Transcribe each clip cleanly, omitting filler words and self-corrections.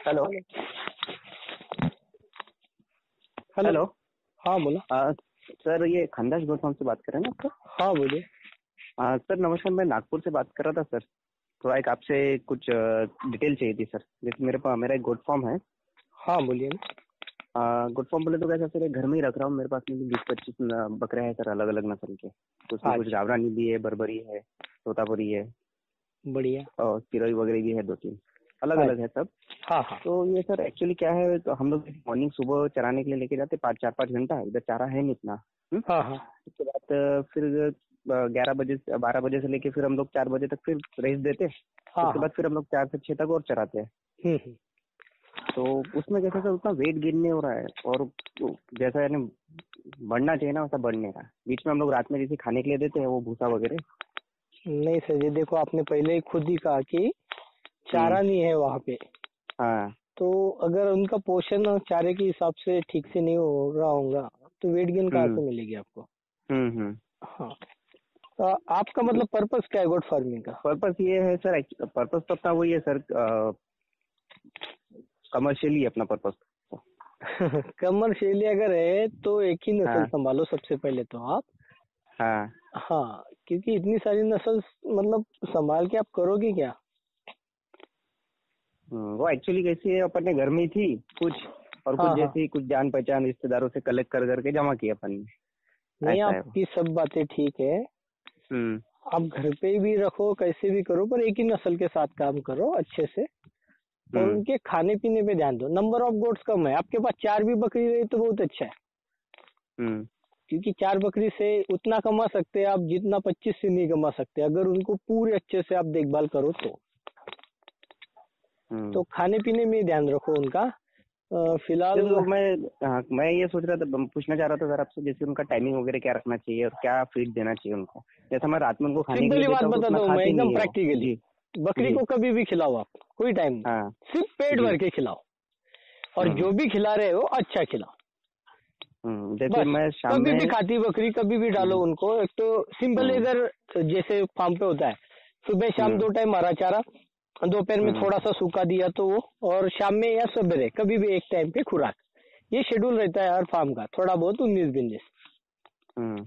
Hello. Hello. Hello. हाँ बोला। Sir, ये खानदाश गोट फार्म से बात कर रहे हैं ना आप? हाँ बोलिए। सर नमस्कार, मैं नागपुर से बात कर रहा था सर। थोड़ा एक आपसे कुछ डिटेल चाहिए थी सर। जैसे मेरा एक गोट फार्म है। हाँ बोलिए ना। गोट फार्म बोले तो कैसा सर, घर में ही रख रहा हूँ। मेरे पास में 20-25 बकरे हैं सर, अलग अलग नस्ल के। तो उसमें कुछ अच्छा, गावरानी भी है, बर्बरी है, तोतापुरी है बढ़िया। और सिरोही वगैरह भी है, 2-3 अलग अलग है अच्छा। सब। हाँ हाँ। तो ये सर एक्चुअली क्या है, तो हम लोग मॉर्निंग सुबह चराने के लिए लेके जाते 4-5 घंटा। इधर चारा है नहीं इतना। हाँ हाँ। उसके बाद फिर 11 बजे 12 बजे से लेके फिर हम लोग 4 बजे तक फिर रेस्ट देते। हाँ उसके हाँ। बाद फिर हम लोग 4 से 6 तक और चराते हैं। हम्म। तो उसमें कैसा सर, उतना वेट गेन नहीं हो रहा है। और जैसा यानी बढ़ना चाहिए ना, वैसा बढ़ नहीं रहा। बीच में हम लोग रात में जैसे खाने के लिए देते हैं वो भूसा वगैरह। नहीं सर, ये देखो आपने पहले ही खुद ही कहा कि हम्म। चारा नहीं है वहाँ पे। हाँ। तो अगर उनका पोषण और चारे के हिसाब से ठीक से नहीं हो रहा होगा तो वेट गेन कहाँ हम्म। से मिलेगी आपको। हम्म। हाँ। तो आपका मतलब पर्पस क्या है गोट फार्मिंग का। पर्पस ये है सर, पर्पस तो अपना वही है सर, कमर्शियली अपना पर्पस। कमर्शियली अगर है तो एक ही नस्ल हाँ। संभालो सबसे पहले तो आप। हाँ। हाँ, क्योंकि इतनी सारी नस्ल मतलब संभाल के आप करोगे क्या। वो एक्चुअली कैसी है, अपने घर में ही थी कुछ, और कुछ हाँ हाँ। जैसी कुछ जान पहचान रिश्तेदारों से कलेक्ट कर करके जमा किया अपन ने। नहीं, ऐसा है वो। आपकी सब बातें ठीक है। हम्म। आप घर पे भी रखो, कैसे भी करो, पर एक ही नस्ल के साथ काम करो अच्छे से। और हम्म। उनके खाने पीने पे ध्यान दो। नंबर ऑफ गोट्स कम है आपके पास, 4 भी बकरी रही तो बहुत अच्छा है। हम्म। क्योंकि 4 बकरी से उतना कमा सकते हैं आप जितना 25 से नहीं कमा सकते, अगर उनको पूरे अच्छे से आप देखभाल करो तो। हम्म। तो खाने पीने में ध्यान रखो उनका। फिलहाल। तो मैं ये सोच रहा था, पूछना चाह रहा था सर आपसे, जैसे उनका टाइमिंग वगैरह क्या रखना चाहिए और क्या फीड देना चाहिए उनको। जैसा मैं रात में उनको खाने के लिए सिंपली बात देता हूँ तो उतना बताता हूँ मैं खाते एकदम नहीं है वो। प्रैक्टिकली। जी। बकरी जी। को कभी भी खिलाओ आप, कोई टाइम नहीं। हाँ। सिर्फ पेट जी। भर के खिलाओ। और हम्म। जो भी खिला रहे हो अच्छा खिलाओ। जैसे बस। मैं शाम कभी भी में। खाती बकरी कभी भी डालो हम्म। उनको। एक तो सिंपल, हम्म। इधर जैसे फार्म पे होता है, सुबह शाम हम्म। 2 टाइम हरा चारा, दोपहर में हम्म। थोड़ा सा सूखा दिया तो वो, और शाम में या सवेरे कभी भी एक टाइम पे खुराक। ये शेड्यूल रहता है हर फार्म का, थोड़ा बहुत 19-20। हम्म।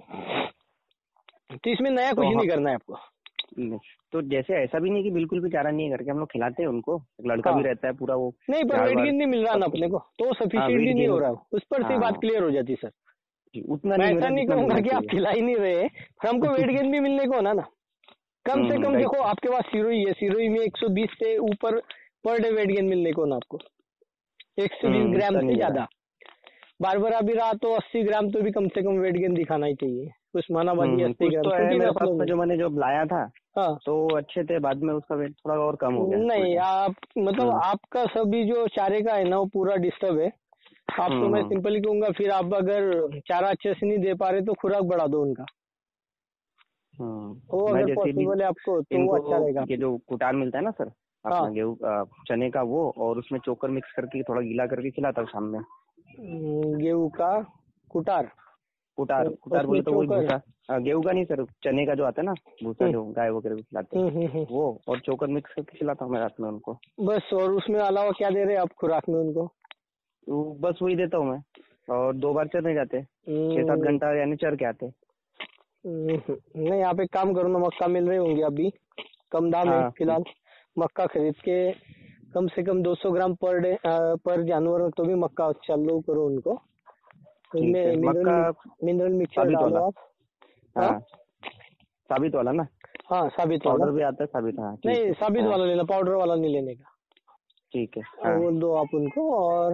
तो इसमें नया कुछ तो नहीं करना है आपको। तो जैसे ऐसा भी नहीं कि बिल्कुल भी चारा नहीं है करके, हम लोग खिलाते हैं उनको। एक लड़का भी हाँ। रहता है पूरा, वो नहीं, पर झाड़ वेट वाड़ गेन नहीं मिल रहा सब ना कुछ। अपने को, तो हाँ, वेट सफिशियंटली नहीं गेन। हो रहा। उस पर से बात हाँ क्लियर हो जाती सर। जी, उतना मैं नहीं मिल ऐसा रहा नहीं जितना कहूंगा मिलना कि आप चाहिए। खिला ही नहीं रहे, पर हमको वेट गेन भी मिलने को होना ना। कम से कम राइट। देखो आपके पास सिरोही है, सिरोही में 120 से ऊपर पर डे वेट गेन मिलने को ना आपको। 120 ग्राम उतना नहीं से मिल रहा ज्यादा। है। बारबरा भी रहा तो 80 ग्राम तो भी कम से कम वेट गेन दिखाना ही चाहिए। उस्मानाबादी 80 कुछ ग्राम तो है छोटी मेरे पास नस्लों में, में। जो मैंने जो लाया था हाँ। तो अच्छे थे। बाद में उसका वेट थोड़ा और कम हो गया नहीं, उल्टा। आप मतलब हम्म। आपका सभी जो चारे का है ना वो पूरा डिस्टर्ब है। आप तो मैं हम्म। सिंपली कहूंगा, फिर आप अगर चारा अच्छे से नहीं दे पा रहे तो खुराक बढ़ा दो उनका। वो मैं अगर जैसे भी पॉसिबल है आपको तो वो इनको, अच्छा रहेगा ये आपके जो कुटार मिलता है ना सर, हाँ। अपना गेहूं चने का, वो और उसमें चोकर मिक्स करके थोड़ा गीला करके खिलाता हूँ शाम में। गेहूं का कुटार। कुटार कुटार उसमें बोले तो वही चोकर। भूसा। गेहूं का नहीं सर, चने का जो आता है ना भूसा, हम्म जो गाय वगैरह को खिलाते हैं, हम्म। वो और चोकर मिक्स करके खिलाता हूँ मैं रात में उनको। बस, और उसमें अलावा क्या दे रहे हैं आप खुराक में उनको। तो बस वही देता हूँ मैं। और 2 बार चरने जाते, 6-7 घंटा यानी चर के आते। नहीं, आप एक काम करो ना, मक्का मिल रही होंगी अभी, कम दाम है हाँ। फिलहाल। मक्का खरीद के कम से कम 200 ग्राम पर डे पर जानवर तो भी मक्का चालू करो उनको। ठीक है। उसमें मक्का मिनरल मिक्सचर साबित वाला। डालो आप। हाँ। हाँ, साबित वाला ना। हाँ, साबित वाला। पाउडर भी आता है साबित। हाँ ठीक नहीं, है। साबित हाँ वाला लेना, पाउडर वाला नहीं लेने का। ठीक है। हाँ, हाँ। वो दो आप उनको। और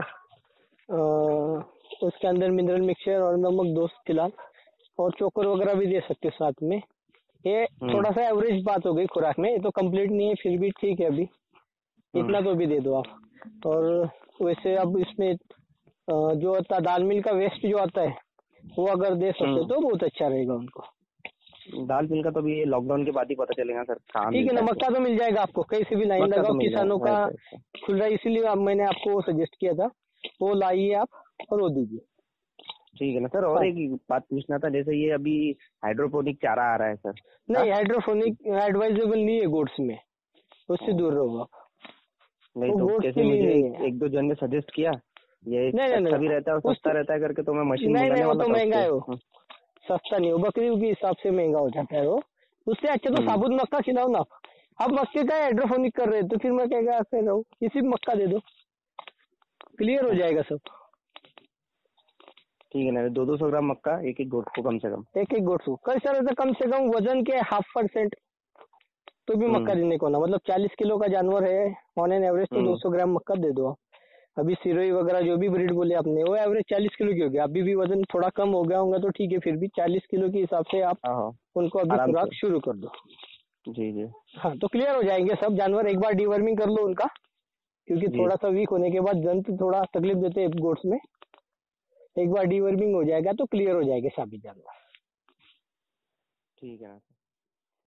उसके अंदर मिनरल मिक्सचर और नमक दो फिलहाल। और चोकर वगैरह भी दे सकते हो साथ में। ये हम्म। थोड़ा सा एवरेज बात हो गई खुराक में, ये तो कंप्लीट नहीं है फिर भी ठीक है अभी। हम्म। इतना तो भी दे दो आप। और वैसे अब इसमें जो आता दाल मिल का वेस्ट जो आता है वो अगर दे सकते हो हम्म। तो बहुत अच्छा रहेगा उनको। दाल मिल का तो अभी लॉकडाउन के बाद ही पता चलेगा सर, कहाँ ठीक है ना, मिलता है तो। मक्का तो मिल जाएगा आपको, कहीं से भी लाइन मक्का लगाओ, तो मिल किसानों जाएगा, का राइट राइट। खुल रहा है, इसीलिए मैंने आपको वो सजेस्ट किया था। वो लाइए आप और वो दीजिए। ठीक है ना सर। और हाँ। एक बात पूछना था, जैसे ये अभी हाइड्रोपोनिक चारा आ रहा है सर। हाँ। नहीं, हाइड्रोफोनिक एडवाइजेबल नहीं है गोड्स में, उससे दूर रहो आप। नहीं वो तो गोट्स जैसे के लिए मुझे नहीं है। एक दो जन ने सजेस्ट किया ये नहीं नहीं अच्छा भी नहीं रहता है और उस सस्ता रहता है करके, तो मैं मशीन नहीं नहीं मंगाने वो वाला तो था महंगा उससे। है, वो सस्ता नहीं, वो बकरी के हिसाब से महंगा हो जाता है वो। उससे अच्छा तो हम्म, साबुत मक्का खिलाओ ना। आप मक्के का हाइड्रोफोनिक कर रहे हैं तो फिर मैं क्या कर रहा हूँ, किसी भी मक्का दे दो, क्लियर हो जाएगा सब। ठीक है ना, 200-200 ग्राम मक्का एक एक गोट को कम से कम। एक एक गोट को कैसा रहता है, कम से कम वजन के 0.5% तो भी मक्का हम्म देने को ना, मतलब 40 किलो का जानवर है ऑन एन एवरेज तो हम्म 200 ग्राम मक्का दे दो आप। अभी सिरोही वगैरह जो भी ब्रीड बोले आपने वो एवरेज 40 किलो की होगी, अभी भी वजन थोड़ा कम हो गया होगा तो ठीक है, फिर भी 40 किलो के हिसाब से आप हाँ हाँ उनको अभी आराम से। खुराक शुरू कर दो। जी जी हाँ तो क्लियर हो जाएंगे सब जानवर, एक बार डीवर्मिंग कर लो उनका, क्योंकि जी थोड़ा सा वीक होने के बाद जंतु थोड़ा तकलीफ देते हैं गोट्स में। एक बार डीवर्मिंग हो जाएगा तो क्लियर हो जाएंगे सभी जानवर। ठीक है ना।